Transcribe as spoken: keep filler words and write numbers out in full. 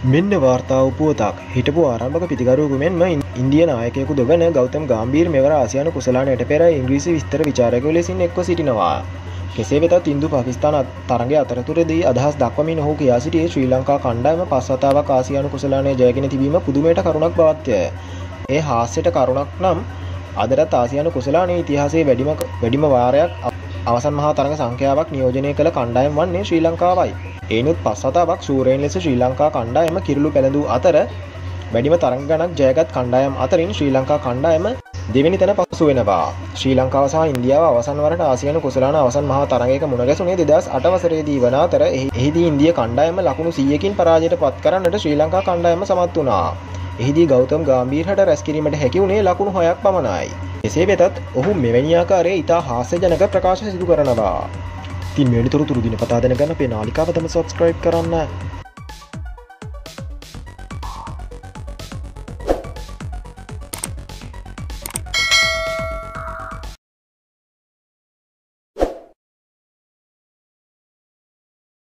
මෙන්න වාර්තා වූ පුවතක්. හිටපු ආරම්භක පිටිකරුවෙකු මෙන්ම ඉන්දිය නායකයෙකුද වන ගෞතම් ගාම්භීර් මෙවර ආසියානු කුසලානයට පෙර ඉංග්‍රීසි විස්තර විචාරකයකු ලෙසින් එක්ව සිටිනවා. කෙසේ වෙතත් ඉන්දු පාකිස්තාන තරගය අතරතුරදී අදහස් දක්වමින් ඔහු කියා සිටියේ ශ්‍රී ලංකා කණ්ඩායම පස් වතාවක් ආසියානු කුසලානය ජයගෙන තිබීම පුදුමයට කරුණක් බවත්ය. ඒ හාස්‍යයට කරුණක් නම් අදටත් ආසියානු කුසලානයේ ඉතිහාසයේ වැඩිම වැඩිම වාරයක් අවසන් මහා තරග සංඛ්‍යාවක් නියෝජනය කළ කණ්ඩායම වන්නේ ශ්‍රී ලංකාවයි. එයිනුත් පස් වතාවක් ශූරයන් ලෙස ශ්‍රී ලංකා කණ්ඩායම කිරුළු පැලඳූ අතර වැඩිම තරග ගණනක් ජයගත් කණ්ඩායම් අතරින් ශ්‍රී ලංකා කණ්ඩායම දෙවෙනි තැන පසු වෙනවා. ශ්‍රී ලංකාව සහ ඉන්දියාව අවසන් වරට ආසියානු කුසලාන අවසන් මහා තරගයක මුණ ගැසුණේ දෙදහස් අට වසරේදී වන අතර එහිදී ඉන්දිය කණ්ඩායම ලකුණු සීයකින් පරාජයට පත් කරන්නට ශ්‍රී ලංකා කණ්ඩායම සමත් වුණා. එහිදී ගෞතම් ගාම්භීරට රැස් කිරීමට හැකි වුණේ ලකුණු හයක් පමණයි. එසේ වෙතත් ඔහු මෙවැනි ආකාරයේ ඉතා හාස්‍යජනක ප්‍රකාශ සිදු කරනවා. ඉතින් මෙවැනි තොරතුරු දිනපතා දැනගන්න අපේ නාලිකාව තම සබ්ස්ක්‍රයිබ් කරන්න.